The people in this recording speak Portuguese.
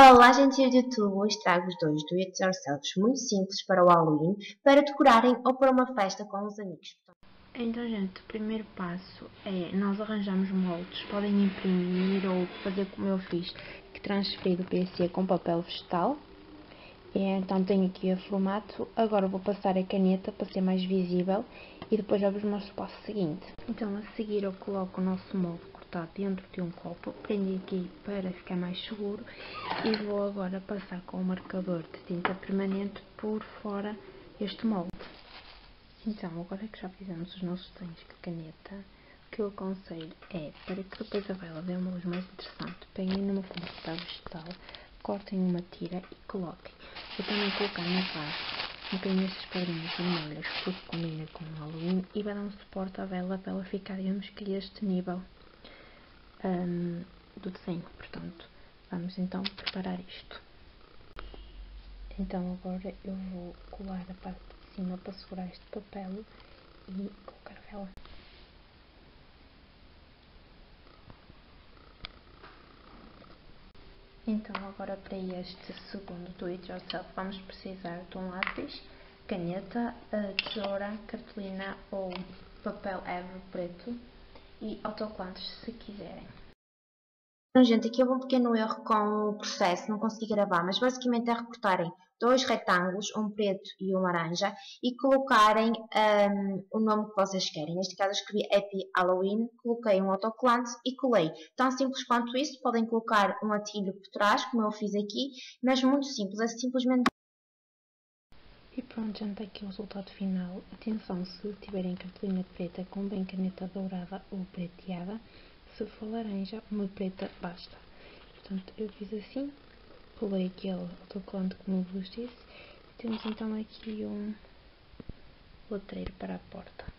Olá, gente do YouTube! Hoje trago-vos dois do-it-yourselves muito simples para o Halloween, para decorarem ou para uma festa com os amigos. Então, gente, o primeiro passo é nós arranjamos moldes. Podem imprimir ou fazer como eu fiz, que transferi do PC com papel vegetal. Então tenho aqui o formato. Agora vou passar a caneta para ser mais visível e depois já vos mostro o passo seguinte. Então, a seguir eu coloco o nosso molde cortado dentro de um copo, prendi aqui para ficar mais seguro e vou agora passar com o marcador de tinta permanente por fora este molde. Então, agora que já fizemos os nossos desenhos com a caneta, o que eu aconselho é, para que depois a vela dê uma luz mais interessante, peguem numa folha de papel vegetal, cortem uma tira e coloquem. Vou também colocar na base um bocadinho destas pedrinhas vermelhas, porque combina com o Halloween e vai dar um suporte à vela para ela ficar, digamos que a este nível do desenho. Portanto, vamos então preparar isto. Então agora eu vou colar a parte de cima para segurar este papel e colocar a vela. Então agora para este segundo do it yourself vamos precisar de um lápis, caneta, tesoura, cartolina ou papel Ever preto e autocolantes se quiserem. Então, gente, aqui houve um pequeno erro com o processo, não consegui gravar, mas basicamente é recortarem dois retângulos, um preto e um laranja, e colocarem o nome que vocês querem. Neste caso eu escrevi Happy Halloween, coloquei um autocolante e colei. Tão simples quanto isso, podem colocar um atilho por trás, como eu fiz aqui, mas muito simples, é simplesmente... E pronto, gente, aqui o resultado final. Atenção, se tiverem cartolina preta, com bem caneta dourada ou prateada. Se for laranja, uma preta basta. Portanto, eu fiz assim, colei aquele autocolante como vos disse. Temos então aqui um letreiro para a porta.